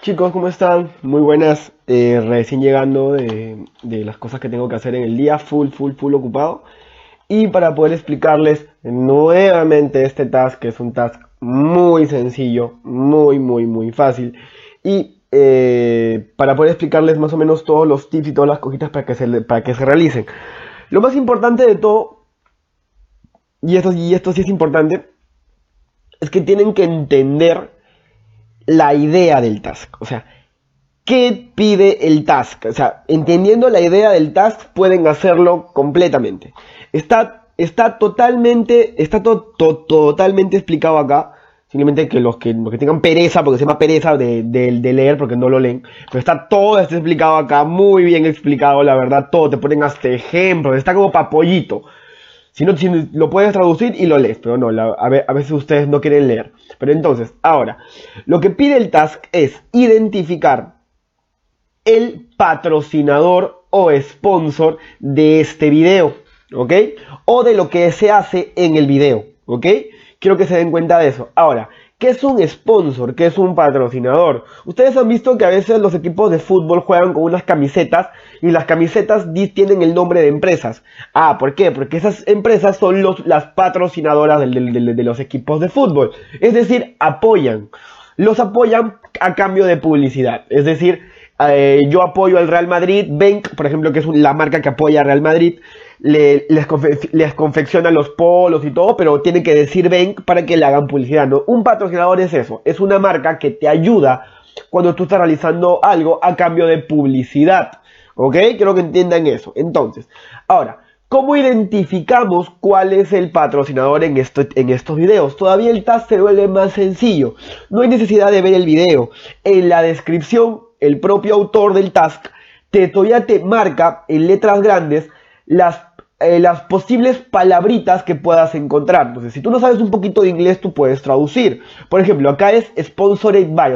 Chicos, ¿cómo están? Muy buenas. Recién llegando de las cosas que tengo que hacer en el día, full ocupado. Y para poder explicarles nuevamente este task, que es un task muy sencillo, muy fácil. Y para poder explicarles más o menos todos los tips y todas las cositas para que se realicen. Lo más importante de todo, y esto sí es importante, es que tienen que entender la idea del task. O sea, ¿qué pide el task? O sea, entendiendo la idea del task pueden hacerlo completamente. Está totalmente explicado acá. Simplemente que los que tengan pereza, porque se llama pereza de leer porque no lo leen. Pero está explicado acá, muy bien explicado, la verdad, todo. Te ponen hasta ejemplos, está como pa' pollito. Si lo puedes traducir y lo lees, pero no, a veces ustedes no quieren leer. Pero entonces, ahora, lo que pide el task es identificar el patrocinador o sponsor de este video, ¿ok? O de lo que se hace en el video, ¿ok? Quiero que se den cuenta de eso. Ahora, ¿qué es un sponsor? ¿Qué es un patrocinador? Ustedes han visto que a veces los equipos de fútbol juegan con unas camisetas y las camisetas tienen el nombre de empresas. Ah, ¿por qué? Porque esas empresas son las patrocinadoras de los equipos de fútbol. Es decir, los apoyan a cambio de publicidad. Es decir, yo apoyo al Real Madrid, Benk, por ejemplo, que es la marca que apoya al Real Madrid, les confecciona los polos y todo, pero tiene que decir Benk para que le hagan publicidad, ¿no? Un patrocinador es eso, es una marca que te ayuda cuando tú estás realizando algo a cambio de publicidad, ¿ok? Quiero que entiendan eso. Entonces, ahora, ¿cómo identificamos cuál es el patrocinador en estos videos? Todavía el task se vuelve más sencillo. No hay necesidad de ver el video. En la descripción, el propio autor del task todavía te marca en letras grandes las posibles palabritas que puedas encontrar. Entonces, si tú no sabes un poquito de inglés, tú puedes traducir. Por ejemplo, acá es sponsored by,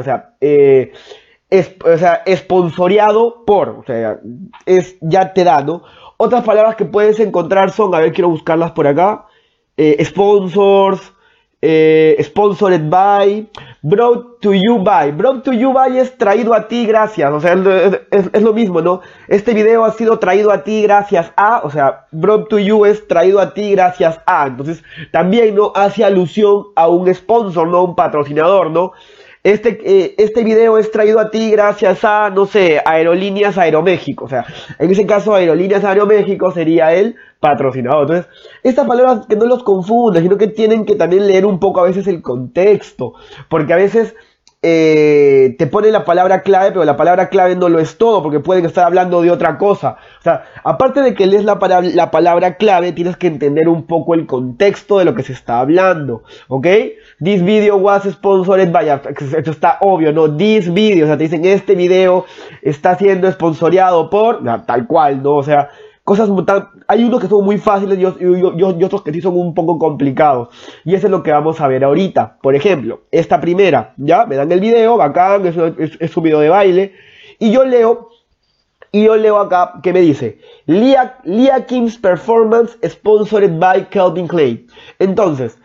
esponsoreado por, o sea, ya te da, ¿no? Otras palabras que puedes encontrar son, a ver, quiero buscarlas por acá, sponsors, sponsored by, brought to you by. Brought to you by es traído a ti gracias, o sea, es lo mismo, ¿no? Este video ha sido traído a ti gracias a, o sea, brought to you es traído a ti gracias a. Entonces, también, ¿no? Hace alusión a un sponsor, ¿no? Un patrocinador, ¿no? Este video es traído a ti gracias a, no sé, Aerolíneas Aeroméxico. O sea, en ese caso, Aerolíneas Aeroméxico sería el patrocinador. Entonces, estas palabras que no los confunden, sino que tienen que también leer un poco a veces el contexto. Porque a veces te pone la palabra clave, pero la palabra clave no lo es todo, porque pueden estar hablando de otra cosa. O sea, aparte de que lees la palabra clave, tienes que entender un poco el contexto de lo que se está hablando, ¿ok? This video was sponsored by, esto está obvio, ¿no? This video, o sea, te dicen, este video está siendo sponsoreado por, tal cual, ¿no? O sea, hay unos que son muy fáciles y otros que sí son un poco complicados. Y eso es lo que vamos a ver ahorita. Por ejemplo, esta primera, ya, me dan el video, bacán, es un video de baile. Y yo leo acá que me dice, Lia Kim's performance sponsored by Calvin Klein. Entonces,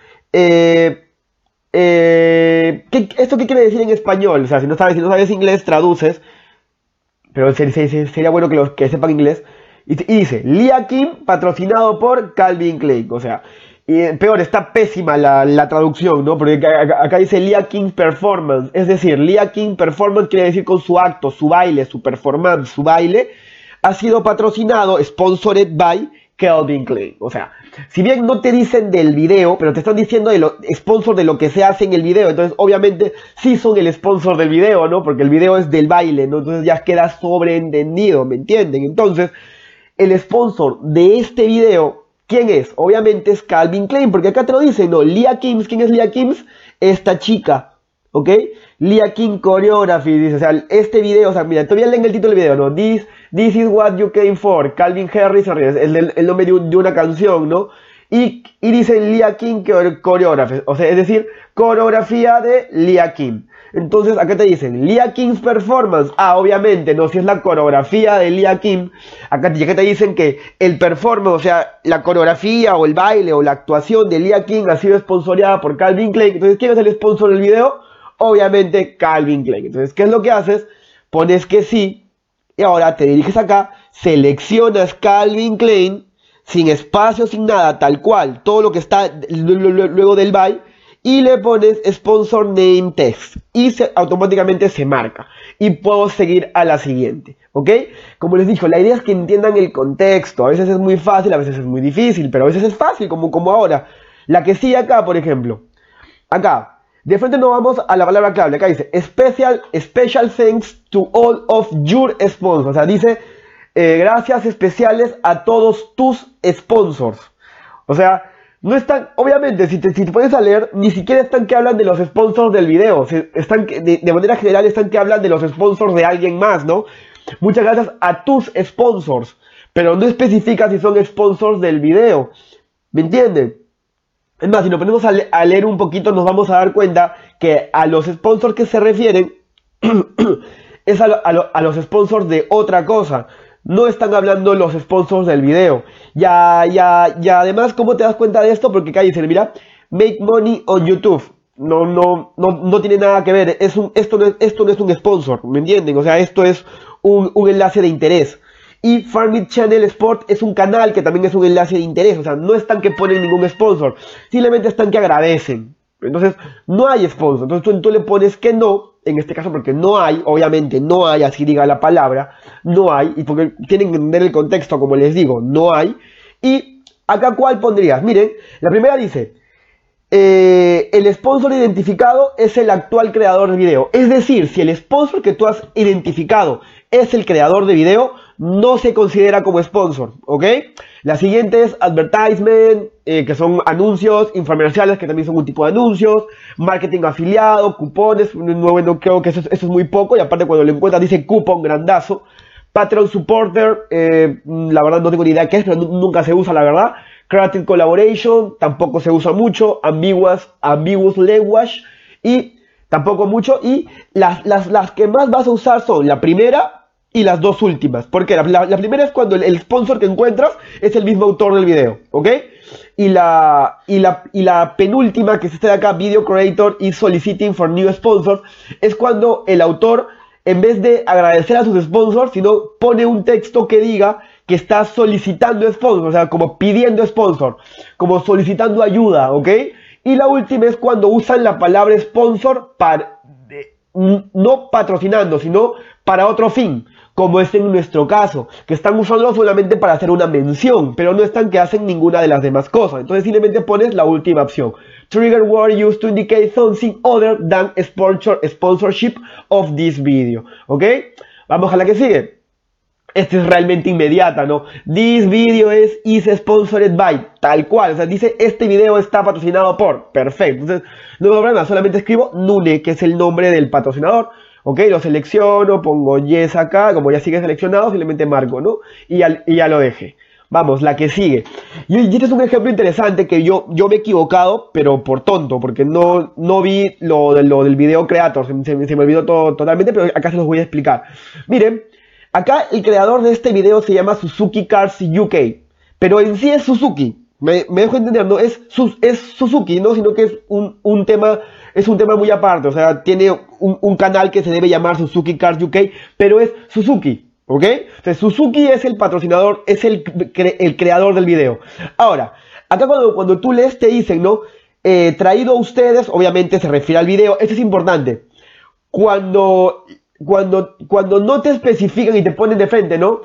¿esto qué quiere decir en español? O sea, si no sabes inglés, traduces. Pero sería bueno que sepan inglés. Y dice, Lia Kim patrocinado por Calvin Klein. O sea, peor, está pésima la traducción, ¿no? Porque acá dice Lia Kim Performance. Es decir, Lia Kim Performance quiere decir con su acto, su baile, su performance, su baile. Ha sido patrocinado, sponsored by Calvin Klein. O sea, si bien no te dicen del video, pero te están diciendo sponsor de lo que se hace en el video. Entonces, obviamente, sí son el sponsor del video, ¿no? Porque el video es del baile, ¿no? Entonces ya queda sobreentendido, ¿me entienden? Entonces, el sponsor de este video, ¿quién es? Obviamente es Calvin Klein, porque acá te lo dicen, ¿no? Lia Kims, ¿quién es Lia Kims? Esta chica, ¿ok? Lia Kim Choreography, dice, o sea, este video, o sea, mira, todavía leen el título del video, ¿no? This is what you came for, Calvin Harris, es el nombre de una canción, ¿no? Y dice Lia Kim Choreography, o sea, es decir, coreografía de Lia Kim. Entonces acá te dicen Lia Kim's performance. Ah, obviamente, no, si es la coreografía de Lia Kim. Acá te dicen que el performance, o sea, la coreografía o el baile o la actuación de Lia Kim ha sido sponsoreada por Calvin Klein. Entonces, ¿quién es el sponsor del video? obviamente Calvin Klein. Entonces, ¿qué es lo que haces? Pones que sí, y ahora te diriges acá, seleccionas Calvin Klein, sin espacio, sin nada, tal cual, todo lo que está luego del by, y le pones sponsor name text, y automáticamente se marca, y puedo seguir a la siguiente, ¿ok? Como les digo, la idea es que entiendan el contexto, a veces es muy fácil, a veces es muy difícil, pero a veces es fácil, como ahora. La que sigue acá, por ejemplo, acá, de frente nos vamos a la palabra clave. Acá dice, special thanks to all of your sponsors. O sea, dice, gracias especiales a todos tus sponsors. O sea, no están, obviamente, si te pones a leer, ni siquiera están que hablan de los sponsors del video. Están de manera general están que hablan de los sponsors de alguien más, ¿no? Muchas gracias a tus sponsors. Pero no especifica si son sponsors del video. ¿Me entienden? Es más, si nos ponemos a leer un poquito, nos vamos a dar cuenta que a los sponsors que se refieren es a los sponsors de otra cosa. No están hablando los sponsors del video. Ya, además, ¿cómo te das cuenta de esto? Porque acá dice, mira, make money on YouTube. No tiene nada que ver. Esto no es un sponsor, ¿me entienden? O sea, esto es un enlace de interés. Y Farming Channel Sport es un canal que también es un enlace de interés. O sea, no están que ponen ningún sponsor. Simplemente están que agradecen. Entonces, no hay sponsor. Entonces tú le pones que no. En este caso, porque no hay, obviamente, no hay, así diga la palabra. No hay. Y porque tienen que entender el contexto, como les digo. No hay. Y acá, ¿cuál pondrías? Miren, la primera dice... el sponsor identificado es el actual creador de video. Es decir, si el sponsor que tú has identificado es el creador de video, no se considera como sponsor, ¿ok? La siguiente es advertisement, que son anuncios, infomerciales, que también son un tipo de anuncios, marketing afiliado, cupones, no creo que eso es muy poco, y aparte cuando lo encuentras dice cupón grandazo. Patreon supporter, la verdad no tengo ni idea qué es, pero nunca se usa, la verdad. Creative Collaboration, tampoco se usa mucho. Ambiguous Language, y tampoco mucho. Y las que más vas a usar son la primera y las dos últimas. Porque la primera es cuando el sponsor que encuentras es el mismo autor del video, ¿ok? Y la penúltima, que es esta de acá, Video Creator is Soliciting for New Sponsors, es cuando el autor, en vez de agradecer a sus sponsors, sino pone un texto que diga que está solicitando sponsor, o sea, como pidiendo sponsor, como solicitando ayuda, ¿ok? Y la última es cuando usan la palabra sponsor para, no patrocinando, sino para otro fin, como es en nuestro caso, que están usando solamente para hacer una mención, pero no están que hacen ninguna de las demás cosas. Entonces simplemente pones la última opción. Trigger word used to indicate something other than sponsorship of this video, ¿ok? Vamos a la que sigue. Esta es realmente inmediata, ¿no? This video is sponsored by, tal cual, o sea, dice, este video está patrocinado por, perfecto. Entonces, no me problema, solamente escribo Nune, que es el nombre del patrocinador, ¿ok? Lo selecciono, pongo yes acá, como ya sigue seleccionado, simplemente marco, ¿no? Y ya lo dejé. Vamos, la que sigue. Y este es un ejemplo interesante que yo me he equivocado, pero por tonto, porque no vi lo del video creator, se me olvidó todo totalmente, pero acá se los voy a explicar. Miren, acá el creador de este video se llama Suzuki Cars UK, pero en sí es Suzuki, me dejo entender, no es Suzuki, no, sino que es un tema muy aparte, o sea, tiene un canal que se debe llamar Suzuki Cars UK, pero es Suzuki, ¿ok? Entonces Suzuki es el patrocinador, es el creador del video. Ahora, acá cuando tú lees te dicen, ¿no? Traído a ustedes, obviamente se refiere al video, esto es importante, cuando no te especifican y te ponen de frente, ¿no?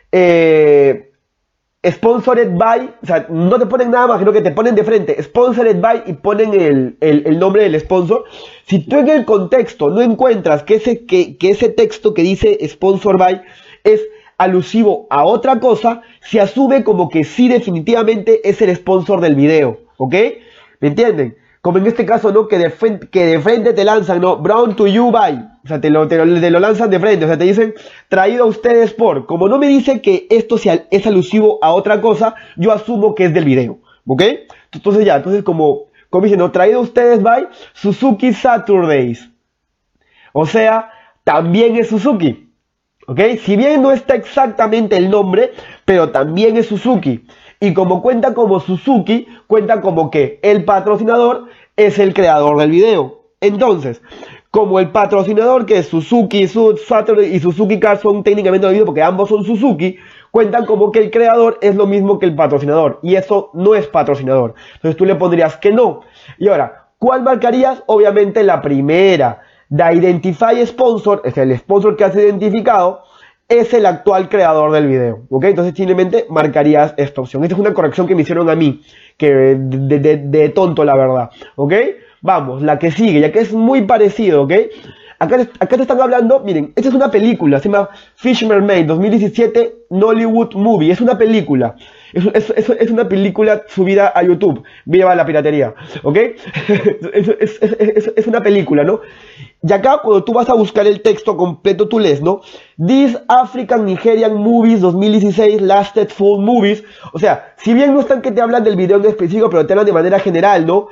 Sponsored by, o sea, no te ponen nada más, sino que te ponen de frente, sponsored by, y ponen el nombre del sponsor. Si tú en el contexto no encuentras que ese texto que dice sponsor by es alusivo a otra cosa, se asume como que sí definitivamente es el sponsor del video, ¿ok? ¿Me entienden? Como en este caso, ¿no? Que de frente te lanzan, ¿no? Brown to you by. O sea, te lo lanzan de frente. O sea, te dicen, traído a ustedes por. Como no me dice que esto es alusivo a otra cosa, yo asumo que es del video. ¿Ok? Entonces como dicen, ¿no? Traído a ustedes by Suzuki Saturdays. O sea, también es Suzuki. ¿Ok? Si bien no está exactamente el nombre, pero también es Suzuki. Y como cuenta como Suzuki, cuenta como que el patrocinador es el creador del video. Entonces, como el patrocinador, que es Suzuki, Saturday y Suzuki Cars, son técnicamente lo mismo porque ambos son Suzuki, cuentan como que el creador es lo mismo que el patrocinador, y eso no es patrocinador. Entonces tú le pondrías que no. Y ahora, ¿cuál marcarías? Obviamente la primera. The Identify Sponsor, es el sponsor que has identificado, es el actual creador del video, ¿ok? Entonces simplemente marcarías esta opción. Esta es una corrección que me hicieron a mí, que de tonto la verdad, ¿ok? Vamos, la que sigue, ya que es muy parecido, ¿ok? Acá te están hablando, miren, esta es una película, se llama Fish Mermaid 2017 Nollywood Movie, es una película. Es una película subida a YouTube. Viva la piratería, ¿ok? Es una película, ¿no? Y acá cuando tú vas a buscar el texto completo, tú lees, ¿no? These African Nigerian Movies 2016 Lasted Full Movies. O sea, si bien no están que te hablan del video en específico, pero te hablan de manera general, ¿no?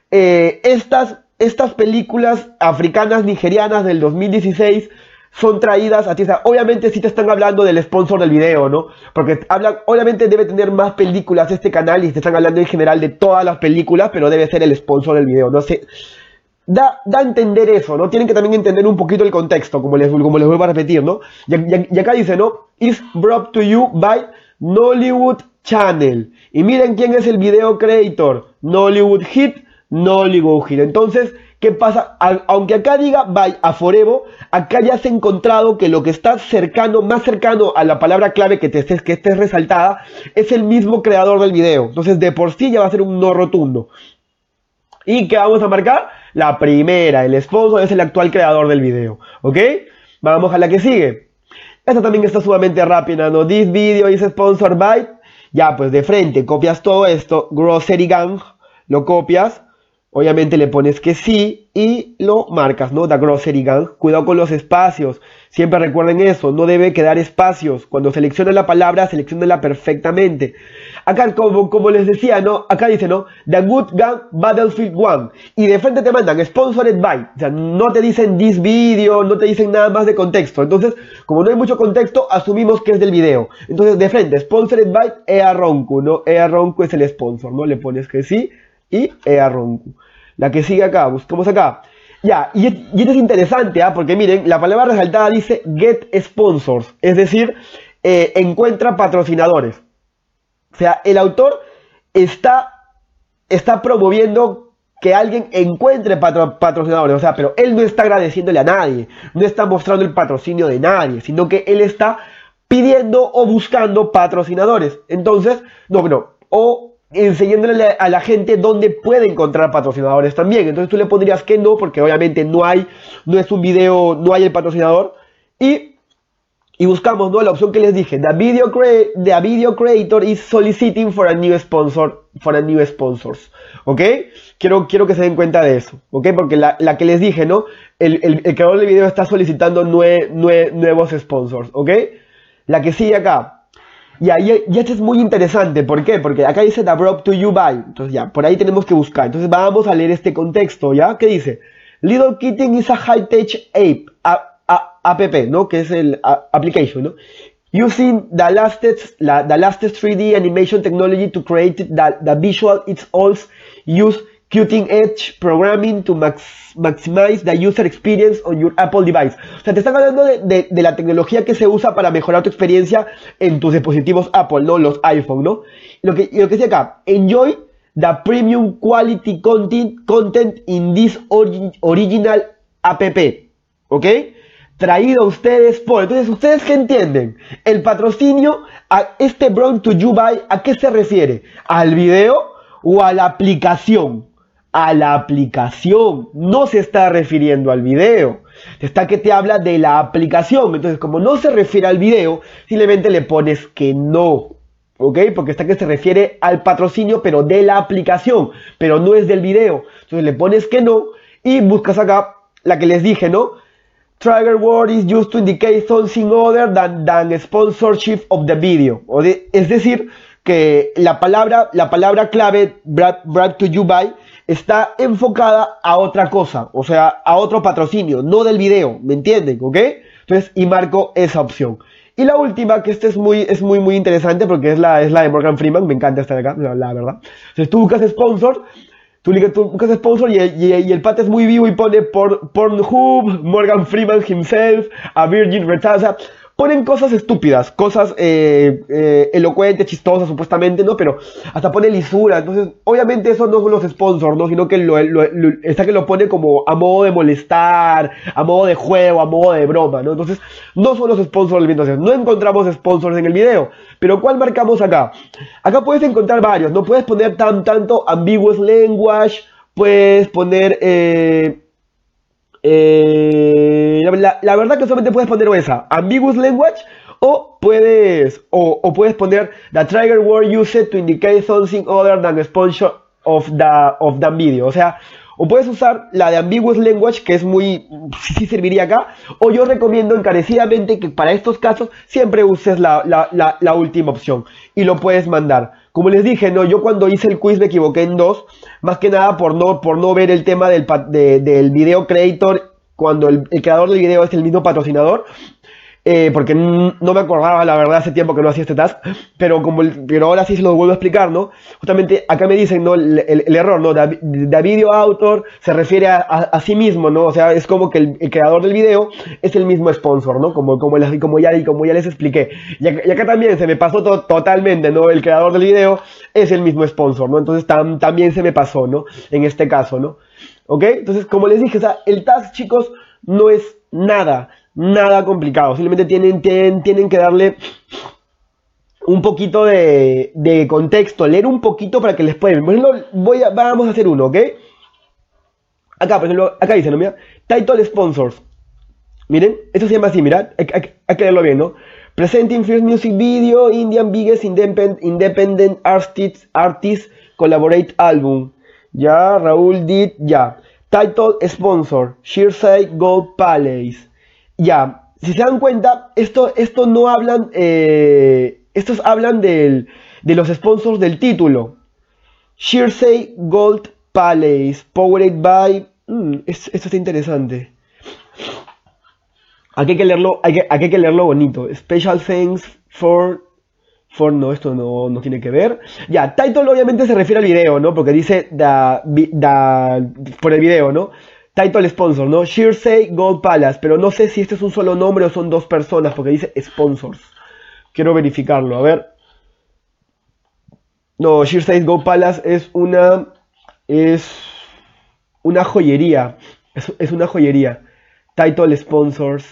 Estas películas africanas nigerianas del 2016 son traídas a ti. O sea, obviamente sí te están hablando del sponsor del video, ¿no? Porque hablan, obviamente debe tener más películas este canal y te están hablando en general de todas las películas, pero debe ser el sponsor del video, no sé. Da a entender eso, ¿no? Tienen que también entender un poquito el contexto, como les vuelvo a repetir, ¿no? Y acá dice, ¿no? Is brought to you by Nollywood Channel. Y miren quién es el video creator. Nollywood Hit, Nollywood Hit. Entonces, ¿qué pasa? Aunque acá diga by Aforevo, acá ya has encontrado que lo que está cercano, más cercano a la palabra clave que esté resaltada, es el mismo creador del video. Entonces, de por sí ya va a ser un no rotundo. ¿Y qué vamos a marcar? La primera, el sponsor es el actual creador del video, ¿ok? Vamos a la que sigue. Esta también está sumamente rápida, ¿no? This video is sponsored by... Ya, pues de frente, copias todo esto, Grocery Gang, lo copias, obviamente le pones que sí y lo marcas, ¿no? The Grocery Gang. Cuidado con los espacios, siempre recuerden eso, no debe quedar espacios. Cuando seleccionen la palabra, seleccionenla perfectamente. Acá, como les decía, ¿no? Acá dice, ¿no? The Good Gang Battlefield 1. Y de frente te mandan Sponsored by. O sea, no te dicen this video, no te dicen nada más de contexto. Entonces, como no hay mucho contexto, asumimos que es del video. Entonces, de frente, Sponsored by Ea Ronku, ¿no? Ea Ronku es el sponsor, ¿no? Le pones que sí y Ea Ronku. La que sigue acá, buscamos acá. Ya, y esto es interesante, ¿ah? Porque miren, la palabra resaltada dice Get Sponsors. Es decir, encuentra patrocinadores. O sea, el autor está promoviendo que alguien encuentre patrocinadores. O sea, pero él no está agradeciéndole a nadie. No está mostrando el patrocinio de nadie. Sino que él está pidiendo o buscando patrocinadores. Entonces, o enseñándole a la gente dónde puede encontrar patrocinadores también. Entonces tú le pondrías que no, porque obviamente no es un video, no hay el patrocinador. Y buscamos, ¿no? La opción que les dije. The video creator is soliciting for a new sponsor. ¿Ok? Quiero que se den cuenta de eso. ¿Ok? Porque la que les dije, ¿no? El creador del video está solicitando nuevos sponsors. ¿Ok? La que sigue acá. Y esto es muy interesante. ¿Por qué? Porque acá dice The brought to you by. Entonces ya, por ahí tenemos que buscar. Entonces vamos a leer este contexto, ¿ya? ¿Qué dice? Little Kitten is a high-tech app, ¿no? Que es el application, ¿no? Using the latest 3D animation technology to create the visual, it's also use cutting-edge programming to maximize the user experience on your Apple device. O sea, te están hablando de la tecnología que se usa para mejorar tu experiencia en tus dispositivos Apple, ¿no? Los iPhone, ¿no? Lo que dice acá, enjoy the premium quality content in this original app, ¿ok? Traído a ustedes por... Entonces, ¿ustedes qué entienden? El patrocinio a este Brought to You By, ¿a qué se refiere? ¿Al video o a la aplicación? A la aplicación. No se está refiriendo al video. Está que te habla de la aplicación. Entonces, como no se refiere al video, simplemente le pones que no. ¿Ok? Porque está que se refiere al patrocinio, pero de la aplicación. Pero no es del video. Entonces, le pones que no y buscas acá la que les dije, ¿no? Trigger word is used to indicate something other than sponsorship of the video. Es decir, que la palabra clave brought to you by está enfocada a otra cosa, o sea, a otro patrocinio, no del video, ¿me entienden? ¿Ok? Entonces, y marco esa opción. Y la última, que esta es muy interesante porque es la de Morgan Freeman, me encanta esta de acá, la verdad. Entonces tú buscas sponsor, Tú buscas sponsor y el pata es muy vivo y pone Pornhub, Morgan Freeman himself, a Virgin Retaza. Ponen cosas estúpidas, cosas elocuentes, chistosas supuestamente, ¿no? Pero hasta pone lisura. Entonces, obviamente eso no son los sponsors, ¿no? Sino que está que lo pone como a modo de molestar, a modo de juego, a modo de broma, ¿no? Entonces, no son los sponsors del video. Entonces, no encontramos sponsors en el video. Pero ¿cuál marcamos acá? Acá puedes encontrar varios, ¿no? Puedes poner tanto ambiguous language, puedes poner... la verdad que solamente puedes poner esa, ambiguous language, o puedes poner the trigger word used to indicate something other than sponsor of the video. O sea, o puedes usar la de ambiguous language, que es sí serviría acá, o yo recomiendo encarecidamente que para estos casos siempre uses la última opción y lo puedes mandar. Como les dije, no, yo cuando hice el quiz me equivoqué en dos, más que nada por no ver el tema del video creator cuando el creador del video es el mismo patrocinador. Porque no me acordaba, la verdad, hace tiempo que no hacía este task, pero ahora sí se lo vuelvo a explicar, ¿no? Justamente acá me dicen, ¿no? El error, ¿no? The video author se refiere a sí mismo, ¿no? O sea, es como que el creador del video es el mismo sponsor, ¿no? Como ya les expliqué. Y acá también se me pasó totalmente, ¿no? El creador del video es el mismo sponsor, ¿no? Entonces también se me pasó, ¿no? En este caso, ¿no? ¿Ok? Entonces, como les dije, o sea, el task, chicos, no es nada complicado. Simplemente tienen que darle un poquito de contexto, leer un poquito para que les puedan. Por ejemplo, vamos a hacer uno, ¿ok? Acá, por ejemplo, acá dice, ¿no? Mira, title sponsors. Miren, esto se llama así, mirad, hay que leerlo bien, ¿no? Presenting first music video, Indian biggest independent artist collaborate album. Ya, Raúl did, ya. Title sponsor, Shearside Gold Palace. Ya, si se dan cuenta, esto no hablan, estos hablan de los sponsors del título. Shearsay Gold Palace, powered by... esto está interesante. Aquí hay que leerlo bonito. Special thanks for no, esto no tiene que ver. Ya, title obviamente se refiere al video, ¿no? Porque dice por el video, ¿no? Title sponsor, ¿no? Shearsay Gold Palace, pero no sé si este es un solo nombre o son dos personas, porque dice sponsors. Quiero verificarlo, a ver. No, Shearsay Gold Palace es una joyería. Es una joyería. Title sponsors.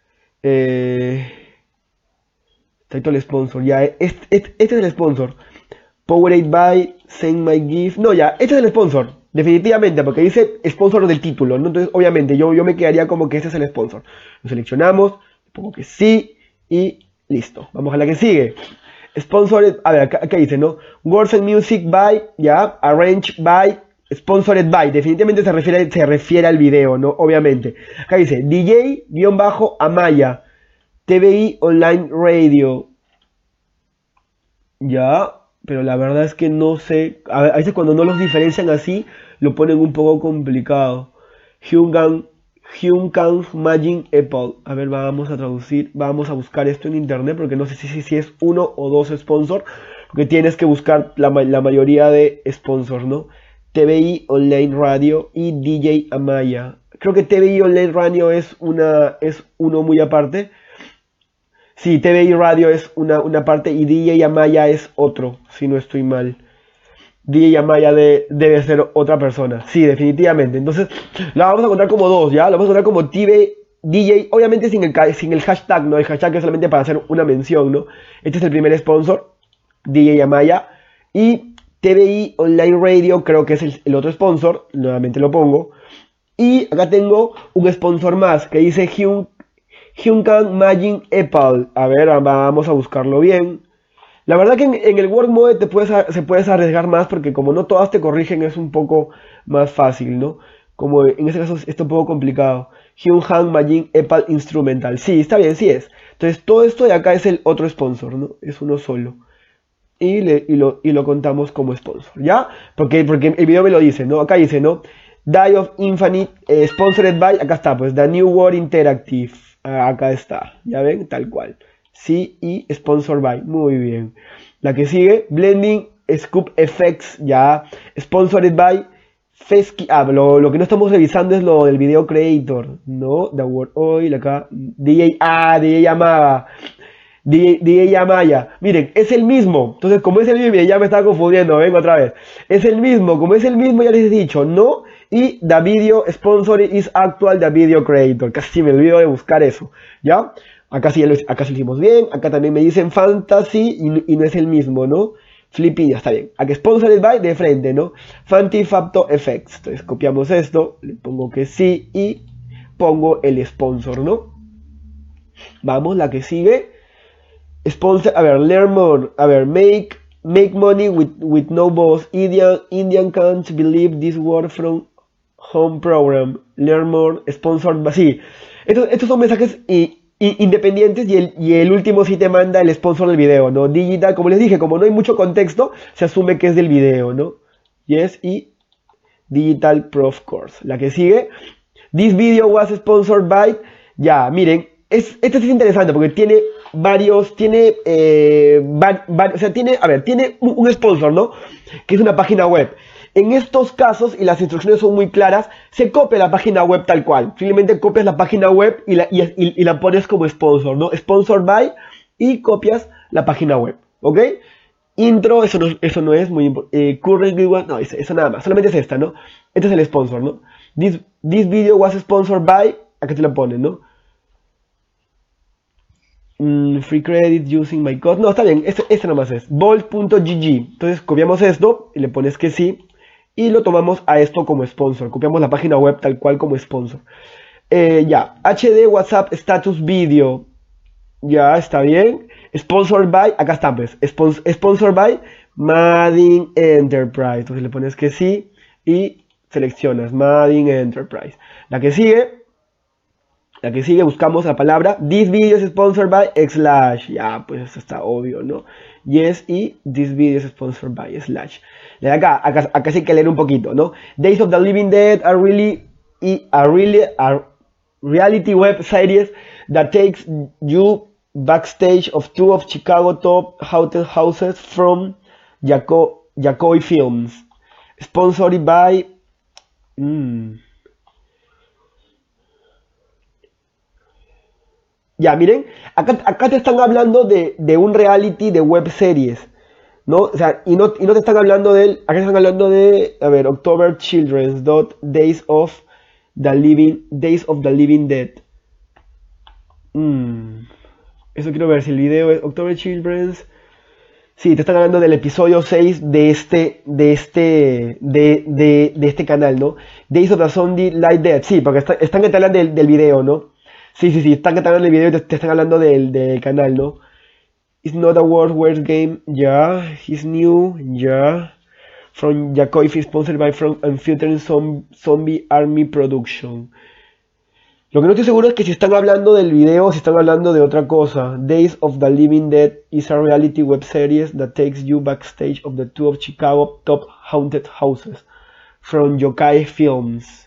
Title sponsor, ya. Este es el sponsor. Powered by Send My Gift. No, ya, este es el sponsor. Definitivamente, porque dice sponsor del título, ¿no? Entonces, obviamente, yo me quedaría como que este es el sponsor. Lo seleccionamos, pongo que sí y listo. Vamos a la que sigue. Sponsored, a ver, acá dice, ¿no? Words and Music by, ya, Arranged by, Sponsored by. Definitivamente se refiere al video, ¿no? Obviamente. Acá dice DJ-Amaya, TVI Online Radio. Ya. Pero la verdad es que no sé. A veces cuando no los diferencian así, lo ponen un poco complicado. Hyungan Magin Apple. A ver, vamos a traducir. Vamos a buscar esto en internet. Porque no sé si es uno o dos sponsors. Porque tienes que buscar la mayoría de sponsors, ¿no? TVI Online Radio y DJ Amaya. Creo que TVI Online Radio es uno muy aparte. Sí, TVI Radio es una parte y DJ Amaya es otro, si no estoy mal. DJ Amaya debe ser otra persona. Sí, definitivamente. Entonces, la vamos a contar como dos, ¿ya? La vamos a contar como DJ, obviamente sin el hashtag, ¿no? El hashtag es solamente para hacer una mención, ¿no? Este es el primer sponsor, DJ Amaya. Y TVI Online Radio creo que es el otro sponsor, nuevamente lo pongo. Y acá tengo un sponsor más que dice Hyunkan Magin Apple. A ver, vamos a buscarlo bien. La verdad que en el Word Mode se puedes arriesgar más porque como no todas te corrigen es un poco más fácil, ¿no? Como en este caso es un poco complicado. Hyunkan Magin Apple Instrumental. Sí, está bien, sí es. Entonces todo esto de acá es el otro sponsor, ¿no? Es uno solo. Y lo contamos como sponsor, ¿ya? Porque el video me lo dice, ¿no? Acá dice, ¿no? Die of Infinite, sponsored by, acá está, pues, The New World Interactive. Acá está, ya ven, tal cual. Sí, y Sponsored by, muy bien. La que sigue, Blending Scoop Effects, ya. Sponsored by Lo que no estamos revisando es lo del video creator, ¿no? The Word Oil, acá, DJ Yamaha. DJ Yamaya, miren, es el mismo. Entonces, como es el mismo, ya me estaba confundiendo, vengo otra vez. Es el mismo, como es el mismo, ya les he dicho, ¿no? Y the video sponsor is actual, the video creator. Casi me olvido de buscar eso, ¿ya? Acá sí, acá sí lo hicimos bien. Acá también me dicen fantasy y no es el mismo, ¿no? Flippy, ya está bien. Aquí sponsored by de frente, ¿no? Fanti Facto Effects. Entonces, copiamos esto, le pongo que sí y pongo el sponsor, ¿no? Vamos, la que sigue. Sponsor, a ver, learn more, a ver, make money with no boss. Indian can't believe this word from home program. Learn more, sponsored, sí. Estos son mensajes independientes y el último sí te manda el sponsor del video, ¿no? Digital, como les dije, como no hay mucho contexto, se asume que es del video, ¿no? Yes, y Digital Prof Course. La que sigue, this video was sponsored by, ya, miren, este es interesante porque tiene varios, tiene, o sea, tiene, a ver, tiene un sponsor, ¿no? Que es una página web. En estos casos, y las instrucciones son muy claras, se copia la página web tal cual. Simplemente copias la página web y la pones como sponsor, ¿no? Sponsored by y copias la página web, ¿ok? Intro, eso no es muy importante. Currently, no, eso nada más. Solamente es esta, ¿no? Este es el sponsor, ¿no? This video was sponsored by, acá te lo ponen, ¿no? Free credit using my code. No, está bien, este nomás es bolt.gg. Entonces copiamos esto y le pones que sí y lo tomamos a esto como sponsor. Copiamos la página web tal cual como sponsor. Ya, HD WhatsApp status video. Ya, está bien. Sponsored by, acá está pues. Sponsored by Madin Enterprise. Entonces le pones que sí y seleccionas Madin Enterprise. La que sigue, buscamos la palabra this video is sponsored by / ya, pues eso está obvio, ¿no? Yes, y this video is sponsored by / acá sí hay que leer un poquito, ¿no? Days of the Living Dead are reality web series that takes you backstage of two of Chicago top haunted houses from Jacoy Films. Sponsored by Ya, miren, acá te están hablando de un reality de web series, ¿no? O sea, y no te están hablando acá te están hablando de, a ver, October Children's, Days of the Living Dead. Eso quiero ver, si el video es October Children's. Sí, te están hablando del episodio 6 de este canal, ¿no? Days of the Sunday Light Dead. Sí, porque están que te hablan del video, ¿no? Sí, están que te hablan del video y te están hablando del canal, ¿no? It's not a worst game, yeah. He's new, yeah. From Jacoy, sponsored by From and Featuring Zombie Army Production. Lo que no estoy seguro es que si están hablando del video o si están hablando de otra cosa. Days of the Living Dead is a reality web series that takes you backstage of the two of Chicago top haunted houses from Yokai Films.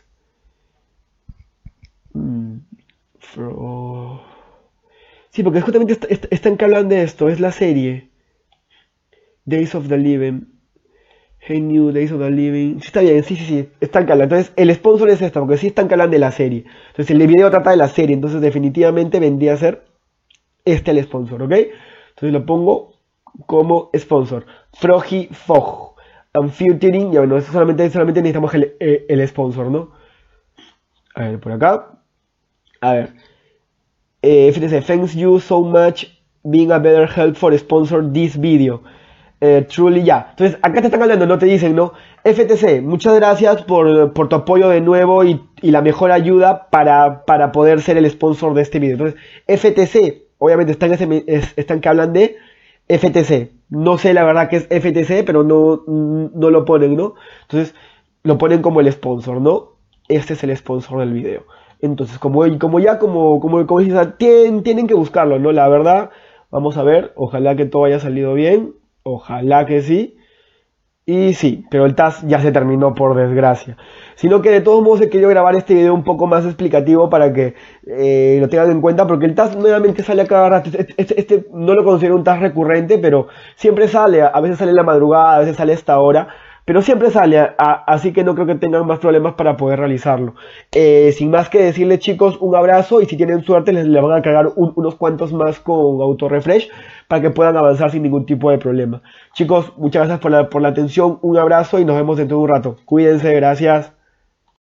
Sí, porque justamente están que hablan de esto, es la serie. Days of the Living. Hey New, Days of the Living. Sí, está bien, sí, están que hablan. Entonces, el sponsor es esta, porque sí están que hablan de la serie. Entonces, el video trata de la serie, entonces definitivamente vendría a ser el sponsor, ¿ok? Entonces lo pongo como sponsor. Froggy Fog. And featuring, ya bueno, eso solamente necesitamos el sponsor, ¿no? A ver, por acá. A ver. Fíjense, thanks you so much being a better help for sponsor this video. Truly, ya. Entonces, acá te están hablando, no te dicen, ¿no? FTC, muchas gracias por tu apoyo de nuevo y la mejor ayuda para poder ser el sponsor de este video. Entonces, FTC, obviamente están que hablan de FTC. No sé la verdad que es FTC, pero no lo ponen, ¿no? Entonces, lo ponen como el sponsor, ¿no? Este es el sponsor del video. Entonces, como dices, tienen que buscarlo, ¿no? La verdad, vamos a ver, ojalá que todo haya salido bien, ojalá que sí. Y sí, pero el task ya se terminó por desgracia. Sino que de todos modos he querido grabar este video un poco más explicativo para que lo tengan en cuenta, porque el task nuevamente sale a cada rato. No lo considero un task recurrente, pero siempre sale, a veces sale en la madrugada, a veces sale a esta hora. pero siempre sale, así que no creo que tengan más problemas para poder realizarlo. Sin más que decirles, chicos, un abrazo y si tienen suerte les van a cargar unos cuantos más con auto-refresh para que puedan avanzar sin ningún tipo de problema. Chicos, muchas gracias por la atención, un abrazo y nos vemos dentro de un rato. Cuídense, gracias.